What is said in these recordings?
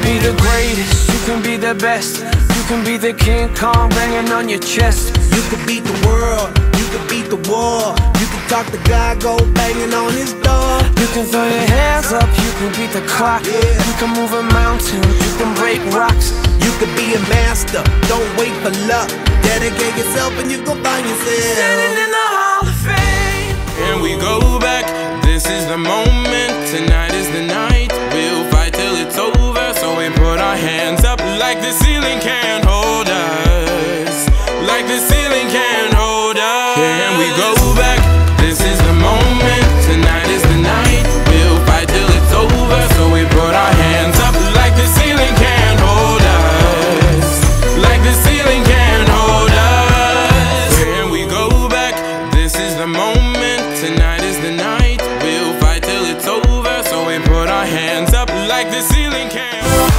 be the greatest, you can be the best. You can be the King Kong banging on your chest. You could beat the world, you could beat the war. You can talk to God, go banging on his door. You can throw your hands up, you can beat the clock. You can move a mountain, you can break rocks. You could be a master, don't wait for luck. Dedicate yourself and you gon' find yourself standing in the Hall of Fame. And we go back, this is the moment. Tonight is the night, we'll fight till it's over. So we put our hands up like the ceiling can't hold us. Like the ceiling can't hold us. And we go back, this is the moment. Tonight is the night, we'll fight till it's over. So we put our hands up like the ceiling can't hold us. Like the ceiling can't hold us. And we go back, this is the moment. Tonight is the night, we'll fight till it's over. So we put our hands up like the ceiling can't.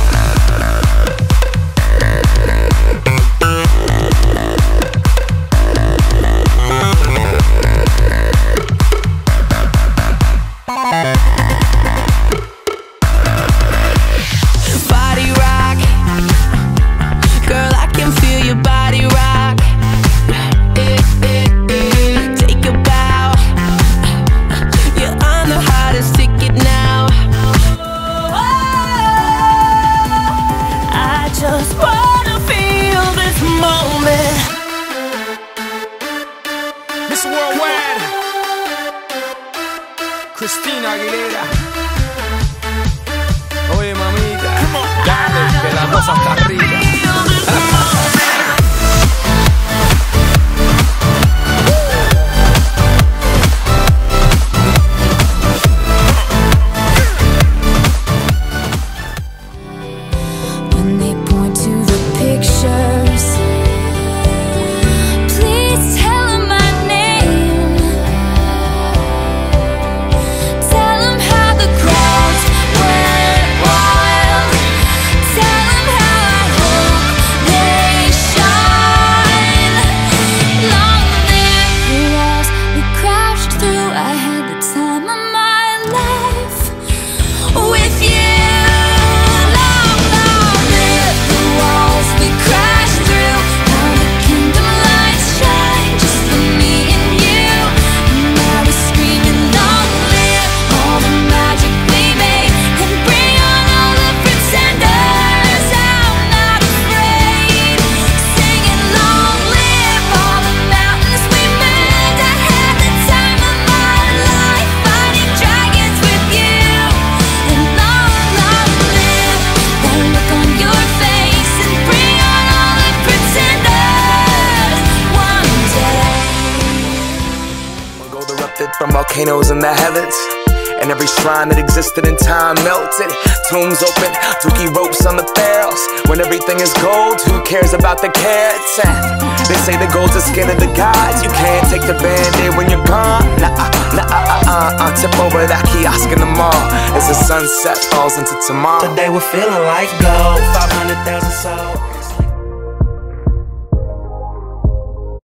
Body rock, girl, I can feel your body rock. Take a bow, you're on the hottest ticket now. I just wanna feel this moment. Miss Worldwide, Christina Aguilera. Oye, mamita, dale, que la cosa está arriba. When they point to the pictures, please tell them my name. Tell them how the crowds went wild. Tell them how I hope they shine. Long live the walls we crashed through. I had the time of my life with you. Long live the walls we crashed through. How the kingdom lights shine just for me and you. And now we're screaming, long live all the magic we made, and bring on all the pretenders. I'm not afraid, singing long live all the mountains we made. I had the time of my life fighting dragons with you. And long live that look on your face, and bring on all the pretenders one day. Gold erupted from volcanoes in the heavens, and every shrine that existed in time melted. Tombs open, dookie ropes on the pharaohs. When everything is gold, who cares about the carats? They say the gold's the skin of the gods. You can't take the band-aid when you're gone. Tip over that kiosk in the mall as the sunset falls into tomorrow. Today we're feeling like gold, 500,000 souls.